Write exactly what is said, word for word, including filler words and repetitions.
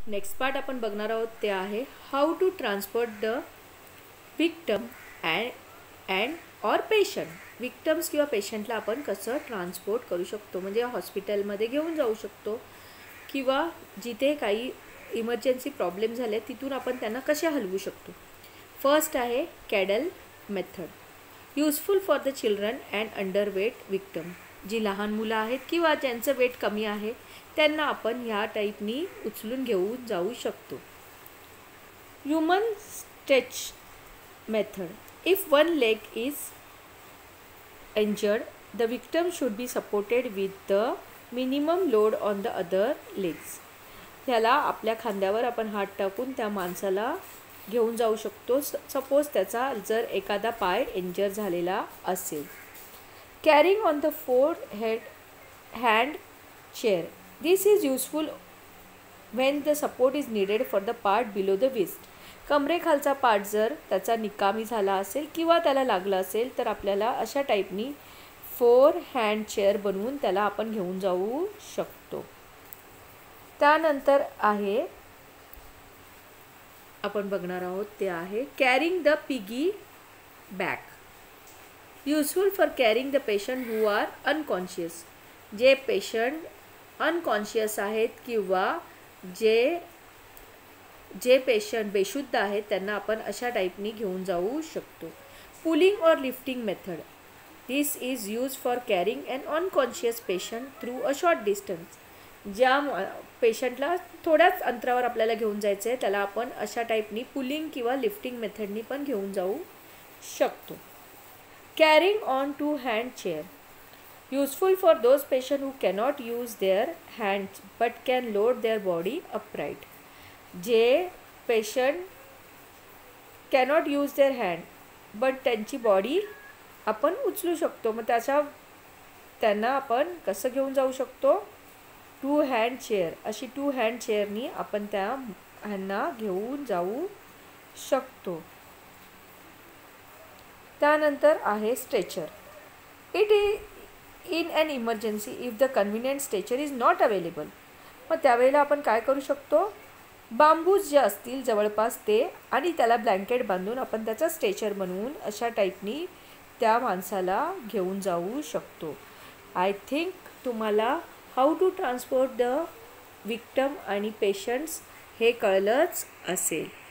Next part आपण बघणार आहोत ते आहे how to transport the victim and and or patient. Victims किंवा पेशंटला आपण कसं ट्रान्सपोर्ट करू शकतो, म्हणजे हॉस्पिटलमध्ये घेऊन जाऊ शकतो किंवा जिथे काही इमर्जन्सी प्रॉब्लेम झाले तिथून आपण त्यांना कशा हलवू शकतो। फर्स्ट आहे cradle method, useful for the children and underweight victim. जी लहान मुलं आहेत किंवा ज्यांचं वेट कमी आहे त्यांना आपण ह्या टाईपनी उचलून घेऊन जाऊ शकतो। Human stretch method, if one leg is injured the victim should be supported with the minimum load on the other legs. ह्याला आपल्या खांद्यावर आपण हात टाकून त्या माणसाला घेऊन जाऊ शकतो, सपोज त्याचा जर एखादा पाय इंजर झालेला असेल। Carrying on the four head hand chair, this is useful when the support is needed for the part below the waist. कमरेखालचा पार्ट जर त्याचा निकामी झाला असेल किंवा त्याला लागला असेल तर आपल्याला अशा टाईपनी फोर हँड चेअर बनवून त्याला आपण घेऊन जाऊ शकतो। त्यानंतर आहे आपण बघणार आहोत ते आहे carrying the piggy back, useful for carrying the patient who are unconscious. जे पेशंट अनकॉन्शियस आहेत किंवा जे जे पेशंट बेशुद्ध आहेत त्यांना आपण अशा टाईपनी घेऊन जाऊ शकतो। Pulling or lifting method, this is use for carrying an unconscious patient through a short distance. ज्या पेशंटला थोड्याच अंतरावर आपल्याला घेऊन जायचं आहे त्याला आपण अशा टाईपनी पुलिंग किंवा लिफ्टिंग मेथडनी पण घेऊन जाऊ शकतो। Carrying on two hand chair, useful for those patient who cannot use their hands but can load their body upright. जे patient cannot use their hand but त्यांची बॉडी आपण उचलू शकतो, मग त्याच्या त्यांना आपण कसं घेऊन जाऊ शकतो, टू हँड चेअर, अशी टू हँड चेअरनी आपण त्या ह्यांना घेऊन जाऊ शकतो। त्यानंतर आहे stretcher, it is in an emergency if the convenient stretcher is not available. मग त्यावेळेला आपण काय करू शकतो, बांबूज जे असतील जवळपास ते आणि त्याला ब्लँकेट बांधून आपण त्याचा स्ट्रेचर बनवून अशा टाईपनी त्या माणसाला घेऊन जाऊ शकतो। आय थिंक तुम्हाला how to transport the victim आणि पेशंट्स हे कळलंच असेल।